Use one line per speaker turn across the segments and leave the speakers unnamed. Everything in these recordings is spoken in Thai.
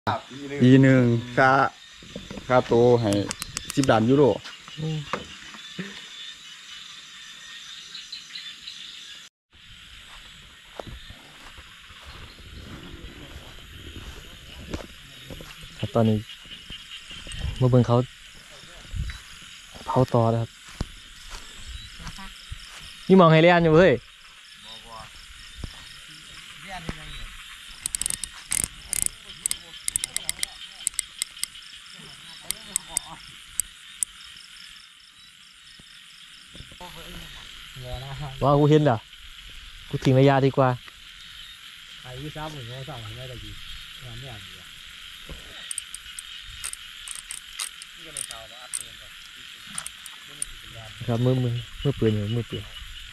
ปีหนึ่งค่าโตให้10 ล้านยูโร
ครับตอนนี้มาเบิ่งเขาเผาต่อนะครับนี่มองไฮเลียนอยู่เฮ้ยว้าวกูเห็นด่ะกูทิ้งระยะดีกว่าไอ้ยี่ซ้ำเหมือนกันซ้ำไม่ได้ดีงานไม่อย่างนี้ครับมือปืนอยู่มือปืน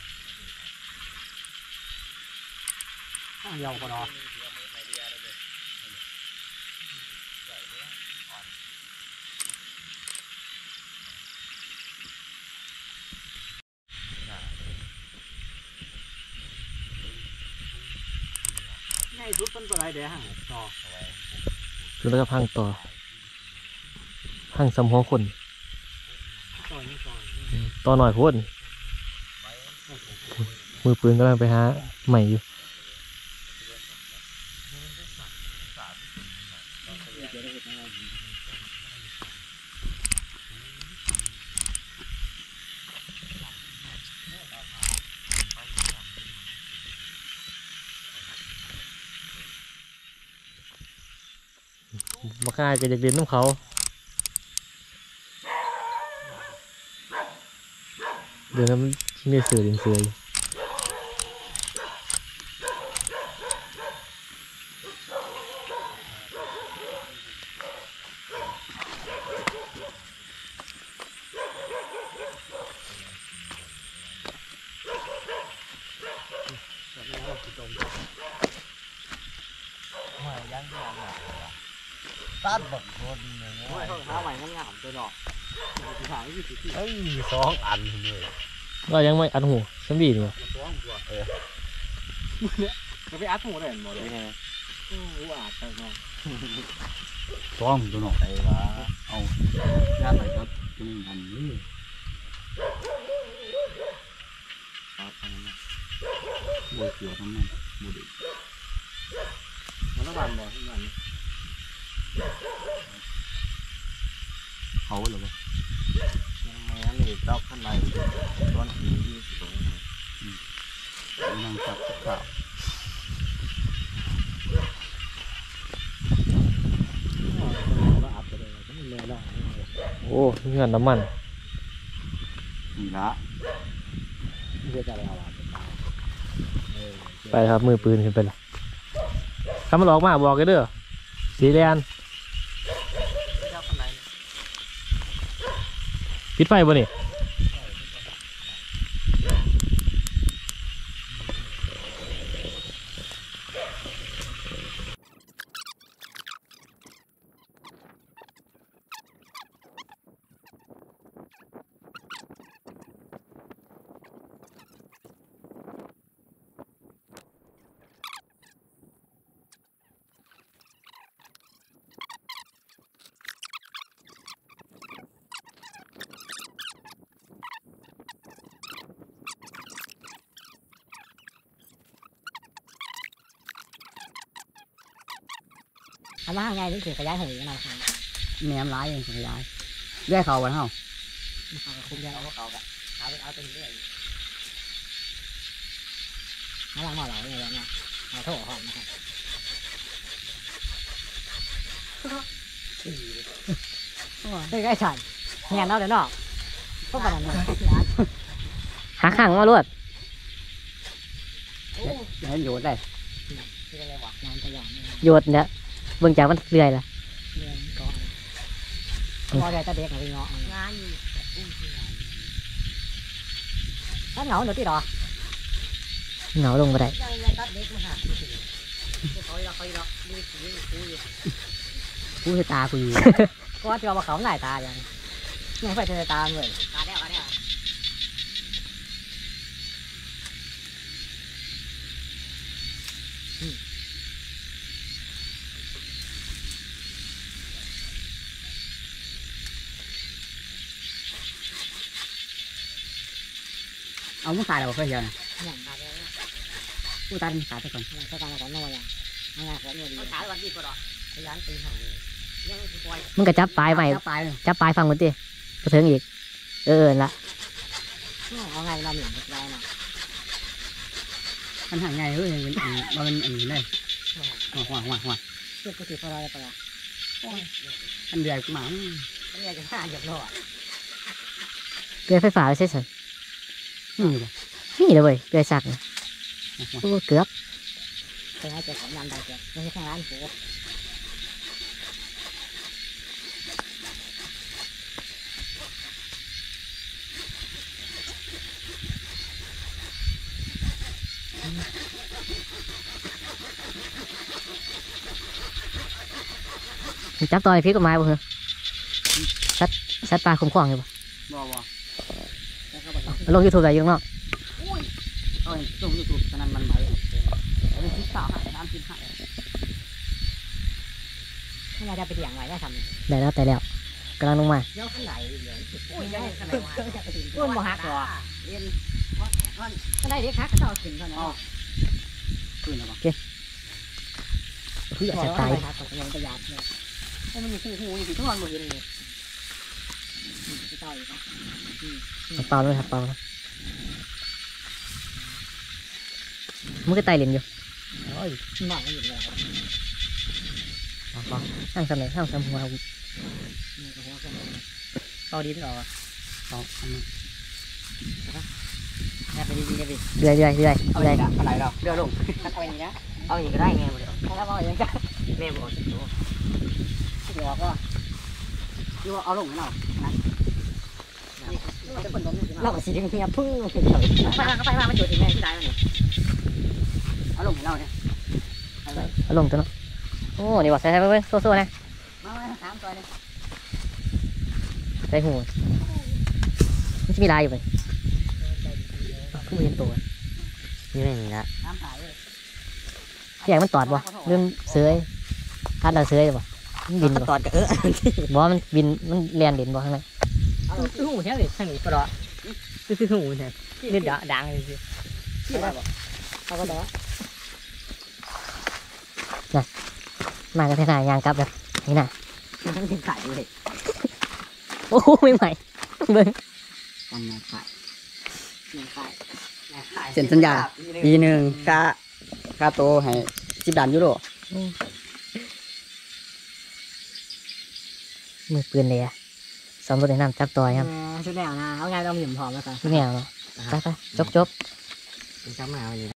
ยาวกว่าน้อง่ายสุดเป็นอะไรเดี๋ยวห่างต่อคือแล้วก็พังต่อพังสำหัวคนต่อหน่อยพูดมือปืนกำลังไปหาใหม่อยู่มาฆ่าก็จะเรียนน้ำเขาเดี๋ยวนั้นไม่เสือเรียนเสือตัดแบบโคตรเลยไม่เขาหาใหม่งามๆตัวดอก2 อันเลยก็ยังไม่อัดหูสมบีนี่จะไปอัดหูได้หมดเลยอัดไปเนาะ
ตัวหนอกไอ้วะเอางานไหนก็กินอันนี้บัวเขียวทั้งนั้นบัวดิมันต้องบานบ่ทุกวันเขาหรือเปล่าไม่งั้นนี่เจ้าข้างในต้นผีที่สวยนั่งจับข่าว
โอ้เงื่อนน้ำมัน
นี่ละ
ไปครับมือปืนขึ้นไปละถ้ามันออกมาบอกกันเด้อสีแดงปิดไฟบ่นี่
ทำมาไงนี่คือขยายหูยังไงครับแหนมร้ายเองขยายแยกเขาวันเท่าคุ้มแยกเอาเขาแบบเอาเป็นเรื่อยหาหลังหม้อเหลาเนี่ยนะเอาโถหอมนะครับได้ใกล้ฉันเงี้ยเนาะเดี๋ยวเนาะก็ประมาณนั้นหาขังมาลวดเห็นโยดได้โยดเนี่ยเบื้องจากมันเรื่อยละพอได้ตาเด็กหน่อยเงาะงานอยู่ถ้าเหงาหนูที่หรอเหงาลงก็ได้กูจะตาคุยก็จะมาเขาหลายตาอย่างยังไปเธอตาเลยตาเดียวเอามุ้งตายเราเคยเห็นนะกูตายมึงตายไปก่อนก็ตายก่อนโน่ยังงานก่อนโน่ดีตายวันที่ก็รอพยานตีห่างมึงก็จับปลายใหม่จับปลายฟังมันดิกระเทิงอีกละเอาไงเราเหมือนไรเนาะมันห่างไงเฮ้ยมันอันนี้เลยหัวเชื่อกูถือพออะไรไปละอันเดียวกูหมาอันเดียวจะห้าหยดโลเกลือไฟฟ้าใช่ไหมนี่เลยเว้ยเกลือสักเนี่ยเกือบเคยให้เจ้าของยำได้เกือบไม่ใช่ข้างร้านกูจับต่อยพี่กับไม้บ่เหรอชัดปลาคุ้มครองอยู่บ่ลงยูทูบได้ยังเนาะลงยูทูบตอนนั้นมันมาเลยเป็นคลิปสาว3 คลิปให้เราจะไปเลี้ยงไว้ได้ทำได้แล้วแต่แล้วกำลังลงมาเยอะขนาดไหนก้นบ่ฮักหรอก็ได้เด็กฮักก็ต้องขึ้นเท่านั้นขึ้นแล้วโอเคพี่อยากจะตายยังประหยัดเนี่ยให้มันอยู่หูอยู่ทุกวันหมดเลยเปล่าเลยครับเปล่ามึงก็ไต่เหรียญอยู่โอ้ยหนักอยู่เลยห้างสำเร็จห้างสำหัวเปล่าดินหรอเนี่ยไปดีๆกันดิเรื่อยอะไรเราเรือลงเอาอย่างนี้นะเอาอย่างนี้ก็ได้แม่บอกเดี๋ยวถ้าเอาอย่างนี้ก็แม่บอกสิเดี๋ยวก็ดูเอาลงเรานะเราก็สีเงียบพึ่งไปมามันจุดอีกแม่ที่ได้แล้วนี่เอาลงเราเนี่ยเอาลงตัวเนาะโอ้นี่บอกใส่ไปเว้ยโซ่ๆนะมาถามตัวเลยใส่หูมันจะมีลายอยู่ไหมขึ้นมาเห็นตัวนี่ไม่มีละที่ไหนมันตอดบ่เรื่องเสือคัดเราเสือบ่มันบินบ่ตอดกับบ่มันบินมันเลียนเด่นบ่ข้างในคือหูแท้เลยข้างนี้ก็รอคือหูแท้นี่ดังเลยสิเอาก็ได้น่ะมากันที่ไหนยางกลับแบบนี่น่ะมันต้องเป็นไข่เลยโอ้ไม่ใหม่เบิ้งกันมาไข่เซ็นสัญญาปีหนึ่งค่าโตให้10 ล้านยูโรมือปืนเลยอะซ้อมรถในน้ำจับต่อยครับชุดแนวนะเอาไงเราหมิ่มพร้อมแล้วกันชุดแนวเนาะไปจบจับมาอยู่